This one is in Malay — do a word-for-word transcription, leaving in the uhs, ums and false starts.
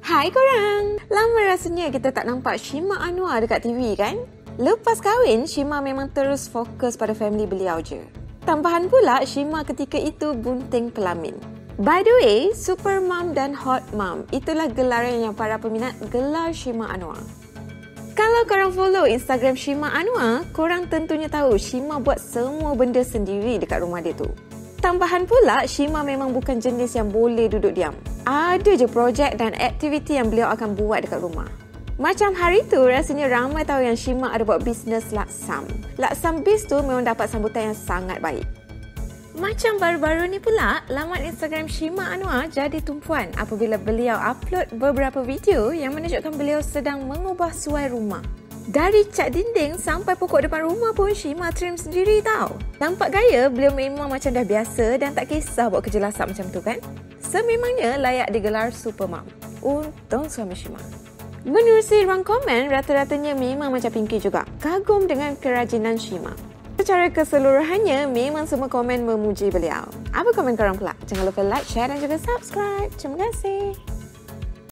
Hai korang! Lama rasanya kita tak nampak Shima Anwar dekat T V kan? Lepas kahwin, Shima memang terus fokus pada family beliau je. Tambahan pula, Shima ketika itu bunting pelamin. By the way, Super Mom dan Hot Mom, itulah gelaran yang para peminat gelar Shima Anwar. Kalau korang follow Instagram Shima Anwar, korang tentunya tahu Shima buat semua benda sendiri dekat rumah dia tu. Tambahan pula, Shima memang bukan jenis yang boleh duduk diam. Ada je projek dan aktiviti yang beliau akan buat dekat rumah. Macam hari tu, rasanya ramai tahu yang Shima ada buat bisnes laksam. Laksam biz tu memang dapat sambutan yang sangat baik. Macam baru-baru ni pula, laman Instagram Shima Anwar jadi tumpuan apabila beliau upload beberapa video yang menunjukkan beliau sedang mengubah suai rumah. Dari cat dinding sampai pokok depan rumah pun Shima trim sendiri tau. Nampak gaya beliau memang macam dah biasa dan tak kisah buat kerja lasak macam tu kan? Sememangnya layak digelar Super Mom. Untung suami Shima. Menerusi ruang komen, rata-ratanya memang macam Pinky juga. Kagum dengan kerajinan Shima. Secara keseluruhannya, memang semua komen memuji beliau. Apa komen korang pula? Jangan lupa like, share dan juga subscribe. Terima kasih.